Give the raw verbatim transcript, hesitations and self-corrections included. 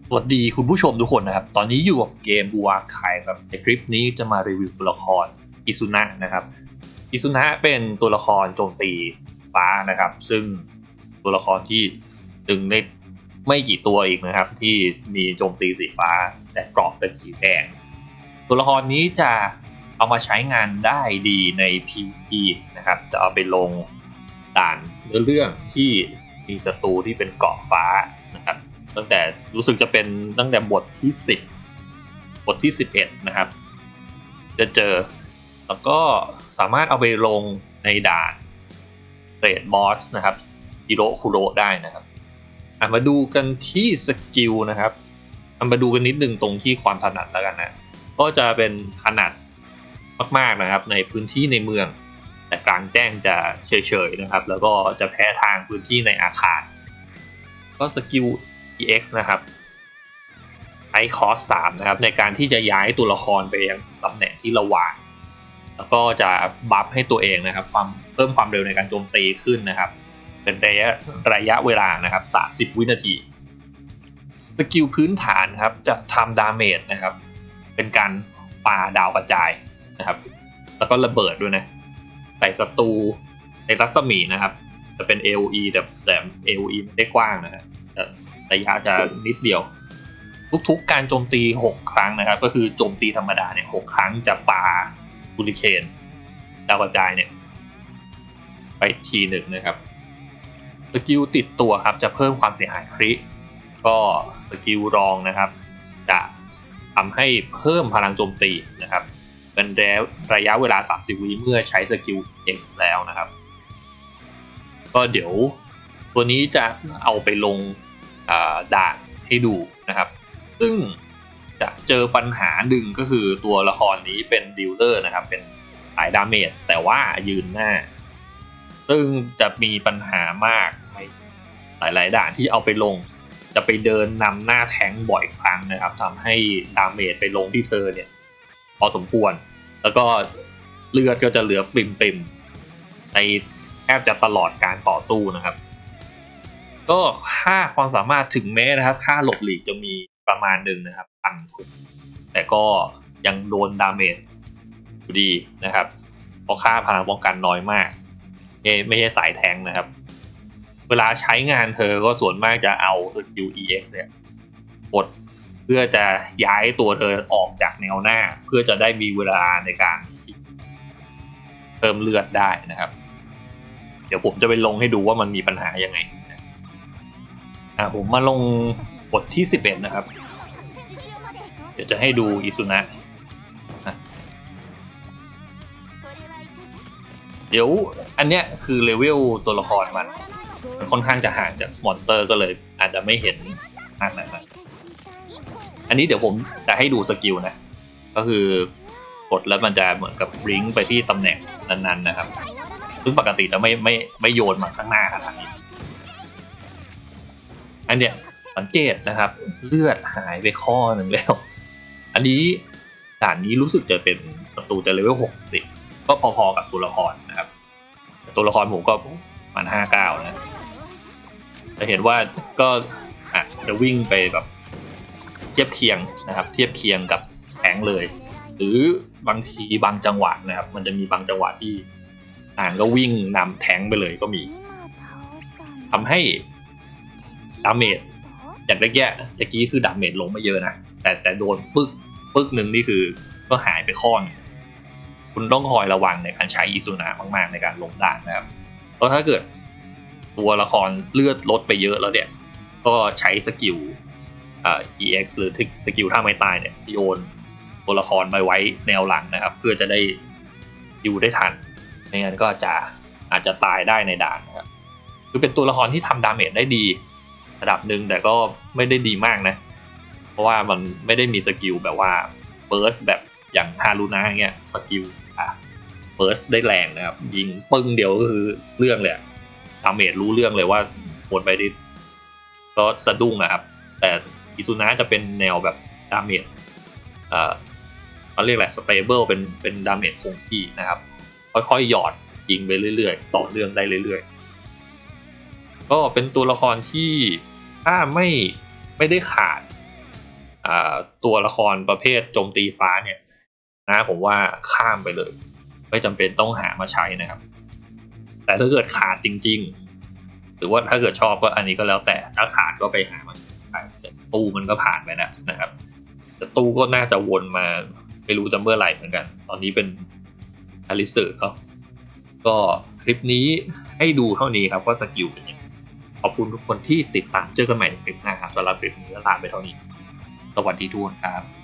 สวัสดีคุณผู้ชมทุกคนนะครับตอนนี้อยู่กับเกมบูวาคายครับในคลิปนี้จะมารีวิวตัวละครอิซุนะนะครับอิซุนะเป็นตัวละครโจมตีฟ้านะครับซึ่งตัวละครที่ตึงได้ไม่กี่ตัวอีกนะครับที่มีโจมตีสีฟ้าแต่กรอบเป็นสีแดงตัวละครนี้จะเอามาใช้งานได้ดีใน พี วี อี นะครับจะเอาไปลงด่านเนื้อเรื่องที่มีศัตรูที่เป็นเกราะฟ้านะครับตั้งแต่รู้สึกจะเป็นตั้งแต่บทที่สิบบทที่สิบเอ็ดนะครับจะเจอแล้วก็สามารถเอาไปลงในด่านเรดบอสนะครับฮิโรคุโรได้นะครับมาดูกันที่สกิลนะครับมาดูกันนิดนึงตรงที่ความถนัดแล้วกันนะก็จะเป็นถนัดมากๆนะครับในพื้นที่ในเมืองแต่กลางแจ้งจะเฉยๆนะครับแล้วก็จะแพ้ทางพื้นที่ในอาคารก็สกิล อี เอ็กซ์ นะครับใช้คอสสามนะครับในการที่จะย้ายตัวละครไปยังตำแหน่งที่ระหว่างแล้วก็จะบัฟให้ตัวเองนะครับความเพิ่มความเร็วในการโจมตีขึ้นนะครับเป็นระยะระยะเวลานะครับสามสิบวินาทีสกิลพื้นฐานครับจะทำดาเมจนะครับเป็นการปาดาวกระจายนะครับแล้วก็ระเบิดด้วยนะใส่ศัตรูในรัศมีนะครับจะเป็น เอ โอ อี แต่แต่ เอ โอ อี ไม่ได้กว้างนะฮะระยะจะนิดเดียวทุกๆการโจมตีหกครั้งนะครับก็คือโจมตีธรรมดาเนี่ยหกครั้งจะปาฮูริเคนดาวกระจายเนี่ยไปทีหนึ่งนะครับสกิลติดตัวครับจะเพิ่มความเสียหายคริก็สกิลรองนะครับจะทำให้เพิ่มพลังโจมตีนะครับเป็นระยะเวลาสามสิบวิเมื่อใช้สกิล X แล้วนะครับก็เดี๋ยวตัวนี้จะเอาไปลงด่านให้ดูนะครับซึ่งจะเจอปัญหาหนึ่งก็คือตัวละครนี้เป็นดีลเลอร์นะครับเป็นสายดาเมจแต่ว่ายืนหน้าซึ่งจะมีปัญหามากในหลายๆด่านที่เอาไปลงจะไปเดินนำหน้าแทงบ่อยครั้งนะครับทำให้ดาเมจไปลงที่เธอเนี่ยพอสมควรแล้วก็เลือดก็จะเหลือปริมๆในแทบจะตลอดการต่อสู้นะครับก็ค่าความสามารถถึงแม้นะครับค่าหลบหลีกจะมีประมาณหนึ่งนะครับพันแต่ก็ยังโดนดาเมจอยู่ดีนะครับเพราะค่าพลังป้องกันน้อยมากไม่ใช่สายแทงนะครับเวลาใช้งานเธอก็ส่วนมากจะเอาสกิล อี เอ็กซ์ เนี่ยกดเพื่อจะย้ายตัวเธอออกจากแนวหน้าเพื่อจะได้มีเวลาในการเพิ่มเลือดได้นะครับเดี๋ยวผมจะไปลงให้ดูว่ามันมีปัญหายังไงอ่ะผมมาลงบทที่สิบเอ็ดนะครับเดี๋ยวจะให้ดูอิซุนะเดี๋ยวอันเนี้ยคือเลเวลตัวละครมันมันค่อนข้างจะห่างจากมอนสเตอร์ก็เลยอาจจะไม่เห็นมากนักอันนี้เดี๋ยวผมจะให้ดูสกิลนะก็คือกดแล้วมันจะเหมือนกับริงไปที่ตำแหน่งนั้นๆนะครับซึ่งปกติจะไม่ไม่ไม่โยนมาข้างหน้าขนาดนี้อันเนี้ยสังเกตนะครับเลือดหายไปข้อหนึ่งแล้วอันนี้ด่านนี้รู้สึกจะเป็นศัตรูจะเลเวลหกสิบก็พอๆกับตัวละครนะครับตัวละครผมก็มันห้าเก้านะจะเห็นว่าก็อ่ะจะวิ่งไปแบบเทียบเคียงนะครับเทียบเคียงกับแทงเลยหรือบางทีบางจังหวะนะครับมันจะมีบางจังหวะที่อ่านก็วิ่งนำแทงไปเลยก็มีทำให้ดาเมจจากเมื่อกี้ตะกี้คือดาเมจลงไม่เยอะนะแต่แต่โดนปึ๊กปึ๊กหนึ่งนี่คือก็หายไปข้อนึงคุณต้องคอยระวังในการใช้อิซุนะมากๆในการลงด่านนะครับเพราะถ้าเกิดตัวละครเลือดลดไปเยอะแล้วเนี่ยก็ใช้สกิลอ่า อี เอ็กซ์ หรือสกิลท่าไม้ตายเนี่ยโยนตัวละครไปไว้แนวหลังนะครับเพื่อจะได้อยู่ได้ทันไม่งั้นก็จะอาจจะตายได้ในด่านนะครับคือเป็นตัวละครที่ทำดาเมจได้ดีระดับหนึ่งแต่ก็ไม่ได้ดีมากนะเพราะว่ามันไม่ได้มีสกิลแบบว่าเบิร์สแบบอย่างฮารุนะเงี้ยสกิลอ่ะเบิร์สได้แรงนะครับยิงปึ้งเดียวก็คือเรื่องเลยดาเมจรู้เรื่องเลยว่าหมดไปดิก็สะดุ้งนะครับแต่อิซุนะจะเป็นแนวแบบดาเมจเอ่อเขาเรียกแหละสเตเบิลเป็นเป็นดาเมจคงที่นะครับค่อยๆหยอดยิงไปเรื่อยๆต่อเนื่องได้เรื่อยๆก็เป็นตัวละครที่ถ้าไม่ไม่ได้ขาดตัวละครประเภทโจมตีฟ้าเนี่ยนะผมว่าข้ามไปเลยไม่จำเป็นต้องหามาใช้นะครับแต่ถ้าเกิดขาดจริงๆหรือว่าถ้าเกิดชอบก็อันนี้ก็แล้วแต่ถ้าขาดก็ไปหามาใช้แต่ตู้มันก็ผ่านไปแล้วนะครับแต่ตู้ก็น่าจะวนมาไม่รู้จะเมื่อไหร่เหมือนกันตอนนี้เป็นอลิสือเขาก็คลิปนี้ให้ดูเท่านี้ครับว่าสกิลเป็นยังไงขอบคุณทุกคนที่ติดตามเจอกันใหม่ในคลิปหน้าครับสำหรับคลิปนี้ลาไปเท่านี้สวัสดีทุกคนครับ